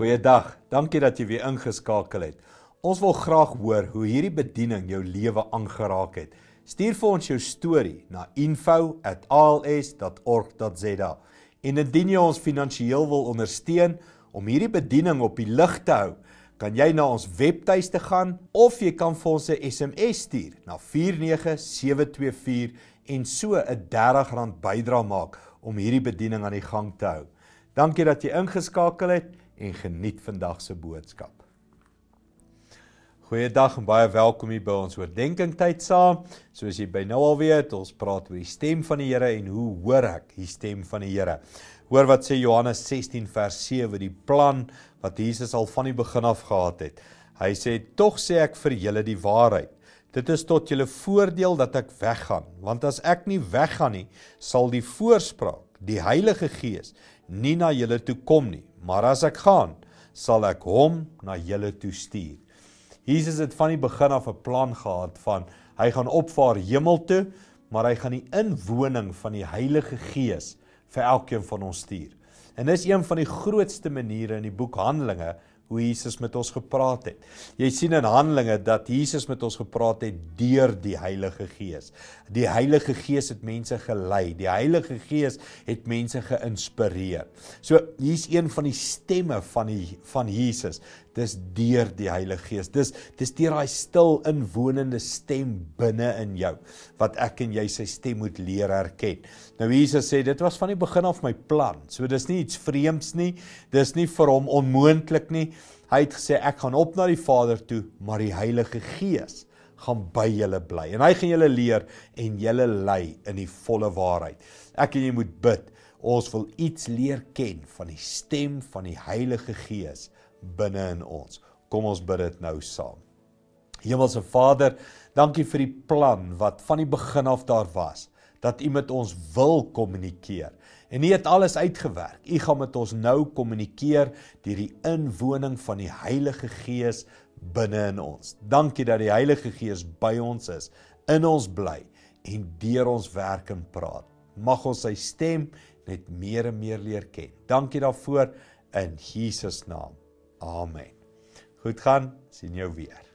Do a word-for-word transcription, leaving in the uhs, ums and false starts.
Goeiedag, dankie dat jy weer ingeskakel het. Ons wil graag hoor hoe hierdie bediening jou lewe aangeraak het. Stuur vir ons jou storie na info at a l s dot org dot z a. En indien jy ons finansiëel wil ondersteun om hierdie bediening op die lig te hou, kan jy na ons webtuiste gaan of jy kan vir ons 'n S M S stuur na vier nege sewe twee vier en so 'n dertig rand bydra maak om hierdie bediening aan die gang te hou. Dankie dat jy ingeskakel het en geniet vandag se boodskap. Goeiedag en baie welkom hier by ons oordenkingtyd saam. Soos jy by nou al weet, ons praat oor die stem van die Here en hoe hoor ek die stem van die Here. Hoor wat sê Johannes sestien vers sewe, die plan wat Jesus al van die begin af gehad het. Hy sê, tog sê ek vir julle die waarheid. Dit is tot julle voordeel dat ek weggaan, want as ek nie weggaan nie, sal die voorspraak, die Heilige Gees, nie na julle toe kom nie. Maar as ek gaan, sal ek hom na julle toe stuur. Jesus het van die begin af 'n plan gehad van, hy gaan opvaar hemel toe, maar hy gaan die inwoning van die Heilige Gees vir elkeen van ons stuur. En dis een van die grootste maniere in die boek Handelinge, hoe Jesus met ons gepraat het. Jy sien in Handelinge dat Jesus met ons gepraat het deur die Heilige Gees. Die Heilige Gees het mense gelei, die Heilige Gees het mense geïnspireer. So, hier's een van die stemme van, die, van Jesus, dis deur die Heilige Gees, dis, dis deur daai stil inwonende stem binne in jou, wat ek en jy sy stem moet leer herken. Nou Jesus sê, dit was van die begin af my plan, so dis nie iets vreemds nie, dis nie vir hom onmoontlik nie. Hy het gesê, ek gaan op na die Vader toe, maar die Heilige Gees gaan by julle bly. En hy gaan julle leer en julle lei in die volle waarheid. Ek en jy moet bid, ons wil iets leer ken van die stem van die Heilige Gees binne in ons. Kom ons bid dit nou saam. Hemelse Vader, dankie vir die plan wat van die begin af daar was, dat U met ons wil kommunikeer. En U het alles uitgewerk. U gaan met ons nou kommunikeer deur die inwoning van die Heilige Gees binne in ons. Dankie dat die Heilige Gees by ons is, in ons bly en deur ons werk en praat. Mag ons sy stem net meer en meer leer ken. Dankie daarvoor in Jesus naam. Amen. Goed gaan, sien jou weer.